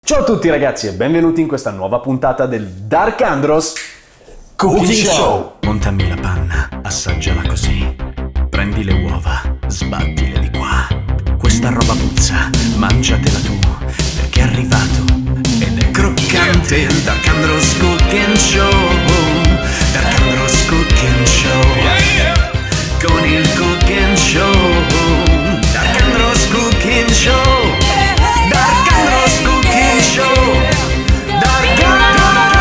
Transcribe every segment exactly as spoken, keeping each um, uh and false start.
Ciao a tutti ragazzi e benvenuti in questa nuova puntata del Dark Andros Cooking, Cooking Show. Show. Montami la panna, assaggiala così. Prendi le uova, sbattile di qua. Questa roba puzza, mangiatela tu, perché è arrivato ed è croccante il Dark Andros Cooking Show. Dark Andros Cooking Show. Con il Cooking Show. Dark Andros Cooking Show. Dark Andros Cooking Show. Dark Andros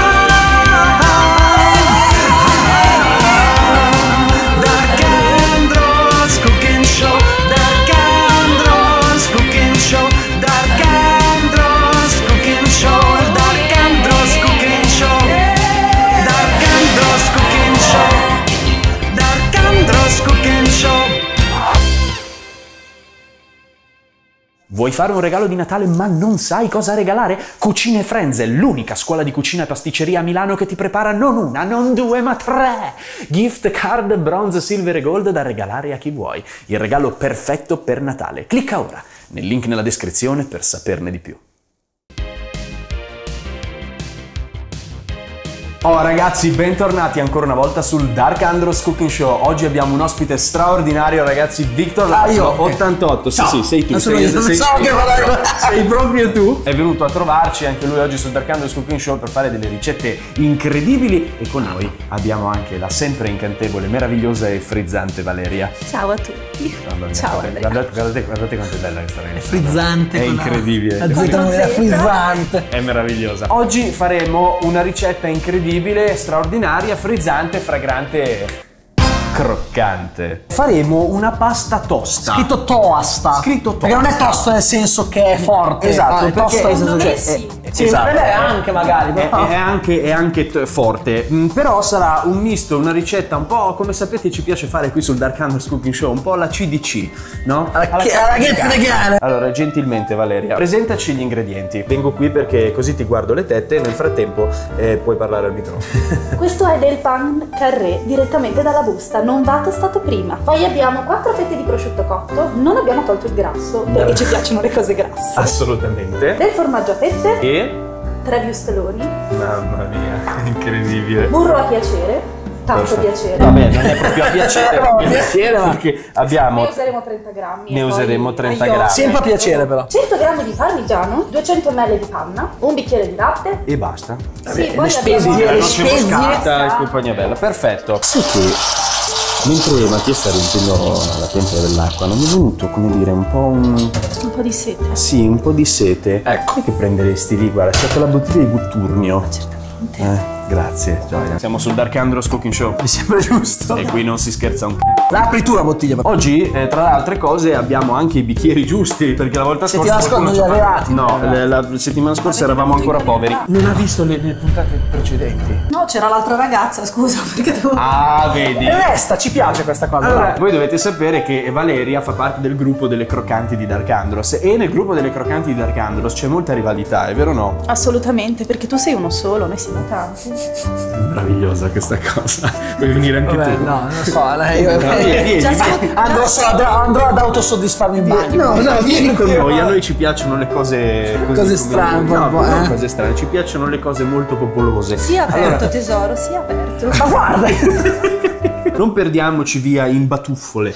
Cooking Show. Dark Andros Cooking Show. Dark Andros Cooking Show. Dark Andros Cooking Show. Dark Andros Cooking Show. Dark Andros Cooking Show. Vuoi fare un regalo di Natale ma non sai cosa regalare? Cucine Frenze, l'unica scuola di cucina e pasticceria a Milano che ti prepara non una, non due, ma tre gift card bronze, silver e gold da regalare a chi vuoi. Il regalo perfetto per Natale. Clicca ora nel link nella descrizione per saperne di più. Oh ragazzi, bentornati ancora una volta sul Dark Andros Cooking Show. Oggi abbiamo un ospite straordinario ragazzi, Victor Laszlo, ottantotto, sì no, sì, sei tu, sei, sei, sei, sei proprio tu. È venuto a trovarci anche lui oggi sul Dark Andros Cooking Show per fare delle ricette incredibili e con noi abbiamo anche la sempre incantevole, meravigliosa e frizzante Valeria. Ciao a tutti. Mia, ciao guardate, guardate, guardate, guardate quanto è bella questa ragazza. È frizzante. È incredibile. La Z è frizzante. È meravigliosa. Oggi faremo una ricetta incredibile, straordinaria, frizzante, fragrante, croccante. Faremo una pasta tosta. Scritto toasta. Scritto tosta. Perché non è tosto nel senso che è forte. Esatto, ah, è tosta nel senso che è, sì. è, sì, esatto. è anche magari. È, è anche, è anche t- forte, mm, però sarà un misto, una ricetta un po' come sapete ci piace fare qui sul Dark Andros Cooking Show, un po' alla C D C, no? Alla, alla, alla ragazza legale. Allora, gentilmente Valeria, presentaci gli ingredienti. Vengo qui perché così ti guardo le tette e nel frattempo eh, puoi parlare al microfono. Questo è del pan carré direttamente dalla busta, non va tostato prima. Poi abbiamo quattro fette di prosciutto cotto, non abbiamo tolto il grasso perché ci piacciono le cose grasse. Assolutamente. Del formaggio a fette, E? tre viusteloni, Mamma mia, incredibile. burro a piacere, tanto Perfetto. piacere. Vabbè, non è proprio a piacere, No, perché, piacere, ma- perché abbiamo... Ne useremo trenta grammi. Ne e poi useremo trenta aioli. grammi. Sempre a piacere però. cento grammi di parmigiano, duecento millilitri di panna, un bicchiere di latte. E basta. Sì, poi le spese, abbiamo- le La noce spese. moscata e compagnia bella, perfetto. Sì che mentre Mattia sta riempendo la pentola dell'acqua non mi è venuto, come dire, un po' un... Un po' di sete. Sì, un po' di sete. Ecco. Che prenderesti lì, guarda, c'è quella bottiglia di Butturnio. Certamente. Eh, grazie, gioia. Siamo sul Dark Andros Cooking Show. Mi sembra giusto. E qui non si scherza un c***o. L'apri tu la bottiglia. Oggi, eh, tra le altre cose, abbiamo anche i bicchieri giusti, perché la volta scorsa... Settimana scorsa qualcuno non ci li ha- avevate. No, la, la settimana scorsa eravamo ancora poveri. Non ha visto le, le puntate precedenti. No, c'era l'altra ragazza, scusa, perché devo... Ah, vedi? E resta, ci piace questa cosa. Allora, dai. voi dovete sapere che Valeria fa parte del gruppo delle croccanti di Dark Andros e nel gruppo delle croccanti di Dark Andros c'è molta rivalità, è vero o no? Assolutamente, perché tu sei uno solo, noi siamo tanti. Meravigliosa questa cosa. Vuoi venire anche Vabbè, tu? no, non lo so. Lei, io, Vieni, vieni, Già vieni. siamo- andrò, so- andrò ad autosoddisfarmi in bagno. No, no, vieni con noi, a noi ci piacciono le cose così, Cose come- strane, no, un po', non eh. cose strane, ci piacciono le cose molto popolose. Sia aperto, tesoro, sia aperto. Ma guarda. Non perdiamoci via in batuffole.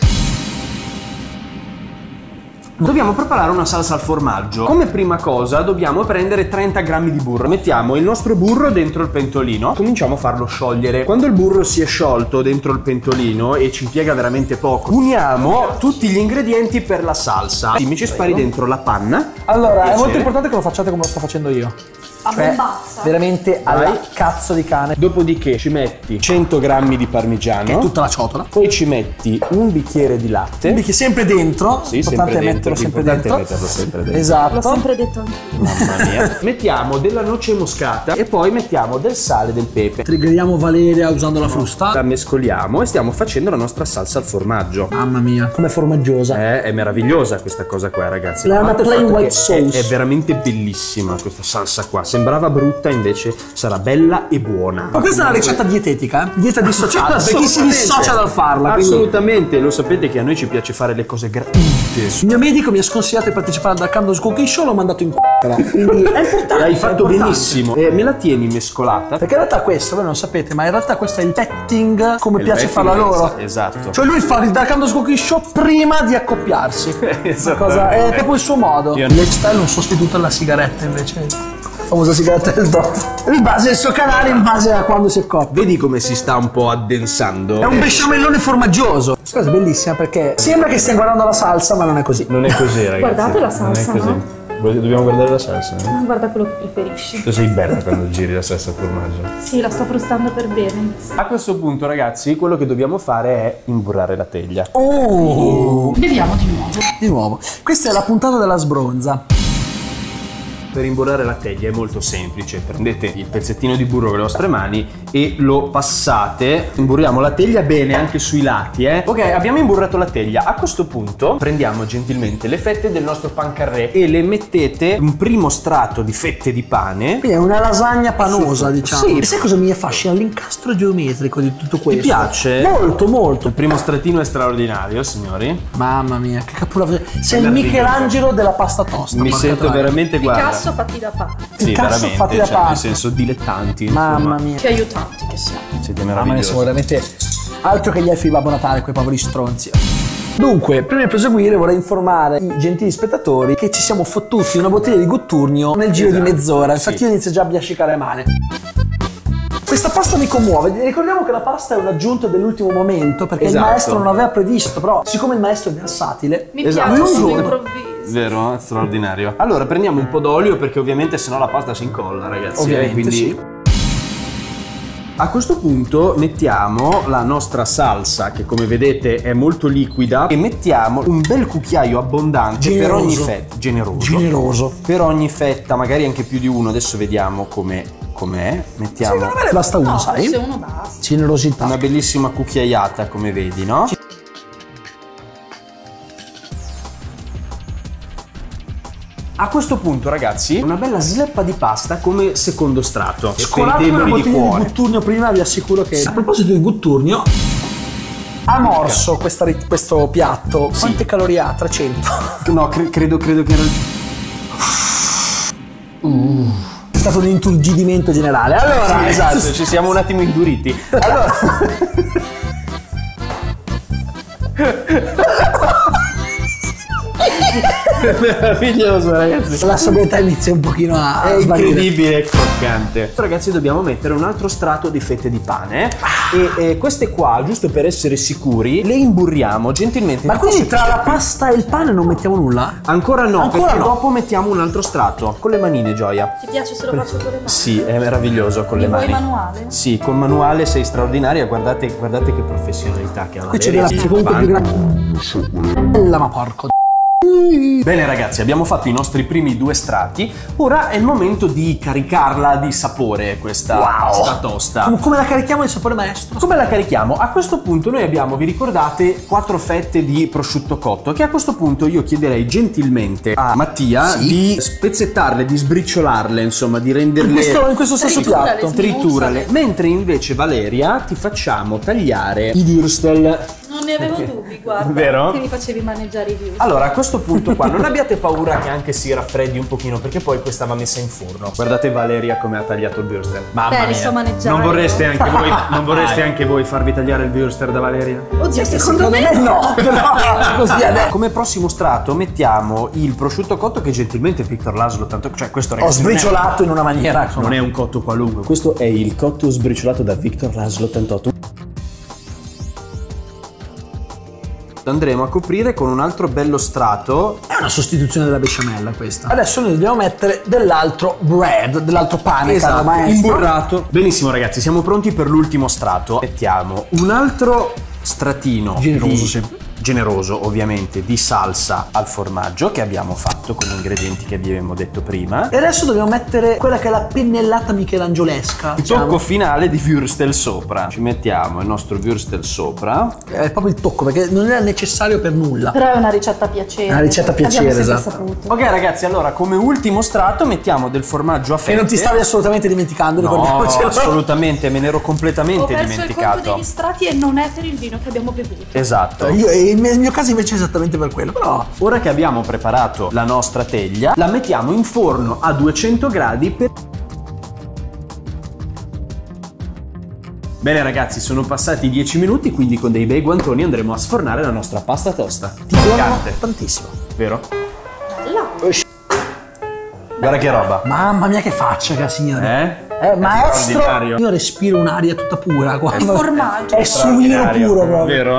Dobbiamo preparare una salsa al formaggio. Come prima cosa dobbiamo prendere trenta grammi di burro. Mettiamo il nostro burro dentro il pentolino. Cominciamo a farlo sciogliere. Quando il burro si è sciolto dentro il pentolino e ci impiega veramente poco, uniamo tutti gli ingredienti per la salsa. Sì, mi ci spari dentro la panna. Allora, è Piacere. molto importante che lo facciate come lo sto facendo io. A Cioè, bombazza. veramente alla Vai. cazzo di cane. Dopodiché ci metti cento grammi di parmigiano. Che è tutta la ciotola. Poi ci metti un bicchiere di latte. Perché sempre dentro. Sì, l'importante sempre è dentro. metterlo sempre l'importante è dentro. metterlo sempre dentro. Esatto. L'ho sempre detto anch'io. Mamma mia. Mettiamo della noce moscata e poi mettiamo del sale e del pepe. Triggeriamo Valeria usando la frusta. La mescoliamo e stiamo facendo la nostra salsa al formaggio. Mamma mia, com'è formaggiosa. Eh, è meravigliosa questa cosa qua, ragazzi. La A parte il plain fatto white che sauce. È, è veramente bellissima questa salsa qua. sembrava brutta, invece sarà bella e buona. Ma questa è una ricetta dietetica, eh? Dieta dissociata, per chi si dissocia dal farla. quindi- Assolutamente, lo sapete che a noi ci piace fare le cose gradite. Il mio medico mi ha sconsigliato di partecipare al Darkandos Cooking Show, l'ho mandato in c***o. Quindi è importante. Hai è fatto importante. benissimo. E me la tieni mescolata? Perché in realtà questo, voi non sapete, ma in realtà questo è il petting come Il piace petting, farlo a loro. esatto. Cioè lui fa il Darkandos Cooking Show prima di accoppiarsi. Esatto. Cosa, è proprio il suo modo. Io- Il lifestyle è un sostituto alla sigaretta invece. La famosa sigaretta del dottor. In base al suo canale, in base a quando si accoppia. Vedi come si sta un po' addensando? È un besciamellone formaggioso. Questa cosa è bellissima perché sembra che stia guardando la salsa, ma non è così. Non è così, ragazzi. Guardate la salsa, Non è così. no? Dobbiamo guardare la salsa, no? Ah, guarda quello che preferisci. Tu sei bella quando giri la salsa formaggio. Sì, la sto frustando per bene. A questo punto, ragazzi, quello che dobbiamo fare è imburrare la teglia. Oh! Beviamo di nuovo. Di nuovo. Questa è la puntata della sbronza. Per imburrare la teglia è molto semplice. Prendete il pezzettino di burro con le vostre mani e lo passate. Imburriamo la teglia bene anche sui lati, eh. Ok, abbiamo imburrato la teglia. A questo punto prendiamo gentilmente le fette del nostro pan carré e le mettete un primo strato di fette di pane. Quindi è una lasagna panosa, diciamo. Sì. E sai cosa mi affascina? L'incastro geometrico di tutto questo. Ti piace? Molto, molto. Il primo stratino è straordinario, signori. Mamma mia, che capolavoro. Sei il meraviglioso. Michelangelo della pasta tosta. Mi porca sento troia. veramente, guarda. Picasso fatti da pane. Sì, Picasso veramente, fatti da cioè, nel pasta. senso dilettanti. Mamma insomma. mia. Che aiutanti che siamo. Siete Mamma mia, sono meravigliosi. veramente altro che gli elfi di Babbo Natale, quei poveri stronzi. Dunque, prima di proseguire vorrei informare i gentili spettatori che ci siamo fottuti una bottiglia di Gutturnio nel giro Esatto, di mezz'ora. Infatti sì. io inizio già a biascicare male. Questa pasta mi commuove. Ricordiamo che la pasta è un'aggiunta dell'ultimo momento perché Esatto. il maestro non aveva previsto, però siccome il maestro è versatile, Mi Esatto. piace Lui un giorno. sull'improvviso. Vero? Straordinario. Allora prendiamo un po' d'olio perché ovviamente sennò la pasta si incolla, ragazzi. Ovviamente, eh, quindi... sì. A questo punto mettiamo la nostra salsa che come vedete è molto liquida e mettiamo un bel cucchiaio abbondante per ogni Generoso. fetta. Generoso. generoso. Per ogni fetta, magari anche più di uno. Adesso vediamo com'è. Com'è. Mettiamo Secondo me ne basta uno, No, sai? forse uno basta. Generosità. una bellissima cucchiaiata, come vedi, no? A questo punto, ragazzi, una bella sleppa di pasta come secondo strato. Scolate per i una deboli di bottiglia di cuore. Gutturnio prima, vi assicuro che... A proposito di Gutturnio, ha morso questa ri- questo piatto. Quante calorie ha? trecento. No, cre- credo, credo che era... È stato un inturgidimento generale. Allora, esatto, ci siamo un attimo induriti. Allora... Meraviglioso, ragazzi. la sobrietà inizia un pochino a È svanire. incredibile e croccante. Ragazzi, dobbiamo mettere un altro strato di fette di pane e, e queste qua, giusto per essere sicuri, le imburriamo gentilmente. Ma quindi tra la pasta e il pane non mettiamo nulla? Ancora no, Ancora perché no. dopo mettiamo un altro strato con le manine, Gioia. Ti piace se lo faccio con le mani? Sì, è meraviglioso con Mi le vuoi mani. manuale? Sì, con manuale sei straordinaria, guardate, guardate che professionalità che ha. Qui c'è Valeria. della comunque più grande. Bella, ma porco. Bene ragazzi, abbiamo fatto i nostri primi due strati, ora è il momento di caricarla di sapore questa, Wow. questa tosta. Come, come la carichiamo il sapore maestro? Come la carichiamo? A questo punto noi abbiamo, vi ricordate, quattro fette di prosciutto cotto che a questo punto io chiederei gentilmente a Mattia Sì. di spezzettarle, di sbriciolarle, insomma, di renderle... In questo, in questo stesso Triturale, piatto. sì. Triturale. Mentre invece Valeria ti facciamo tagliare i würstel. Non ne avevo dubbi, guarda. Vero? Che mi facevi maneggiare i views. Allora, a questo punto qua non abbiate paura che anche si raffreddi un pochino, perché poi questa va messa in forno. Guardate Valeria come ha tagliato il würstel. Mamma Beh, li mia. so maneggiare. Non vorreste anche voi, non vorreste anche voi farvi tagliare il würstel da Valeria? Oddio, secondo me no, però così adesso. Come prossimo strato mettiamo il prosciutto cotto che gentilmente Victor Laszlo tanto, cioè questo Ho ragazzi non è- sbriciolato in una maniera. insomma. non è un cotto qualunque, questo è il cotto sbriciolato da Victor Laszlo ottantotto. Andremo a coprire con un altro bello strato. È una sostituzione della besciamella questa. Adesso noi dobbiamo mettere dell'altro bread, dell'altro pane, caro maestro. imburrato. Benissimo ragazzi, siamo pronti per l'ultimo strato. Mettiamo un altro stratino Generoso, di sì. generoso ovviamente di salsa al formaggio che abbiamo fatto con gli ingredienti che vi abbiamo detto prima. E adesso dobbiamo mettere quella che è la pennellata michelangiolesca. Il tocco finale di Würstel sopra. Ci mettiamo il nostro Würstel sopra. È proprio il tocco, perché non era necessario per nulla. Però è una ricetta a piacere. Una ricetta a piacere, Abbiamo sempre esatto. saputo. Ok ragazzi, allora come ultimo strato mettiamo del formaggio a fette. E non ti stavi assolutamente dimenticando, No, ricordiamocelo. assolutamente, me ne ero Ho completamente perso il conto dimenticato. degli strati e non è per il vino che abbiamo bevuto. Esatto. Io, e nel mio caso invece è esattamente per quello, però... Ora che abbiamo preparato la nostra teglia, la mettiamo in forno a duecento gradi per... Bene ragazzi, sono passati dieci minuti, quindi con dei bei guantoni andremo a sfornare la nostra pasta tosta. Ti buono Piccante, tantissimo. vero? Bella. Guarda che roba. Mamma mia che faccia che ha, signore. Eh? Eh, maestro, straordinario. io respiro un'aria tutta pura. Quando... formaggio. È suino Straordinario, puro proprio. vero?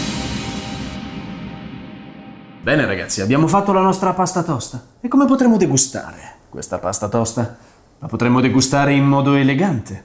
Bene ragazzi, abbiamo fatto la nostra pasta tosta. E come potremo degustare questa pasta tosta? La potremo degustare in modo elegante.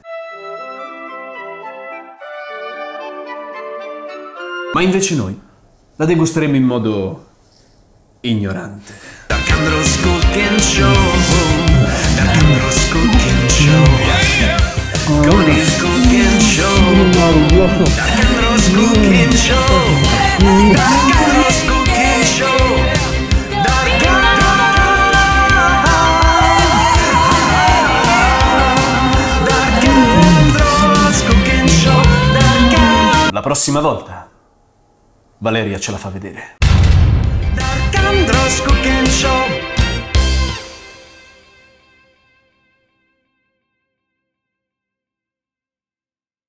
Ma invece noi la degusteremo in modo ignorante. Dark Andros Cooking Show, Dark Andros Cooking Show, con il Cooking Show, Dark Andros Cooking Show, Dark Andros Cooking Show, Dark Andros Cooking Show, Dark La prossima volta Valeria ce la fa vedere. Andros Cooking Show.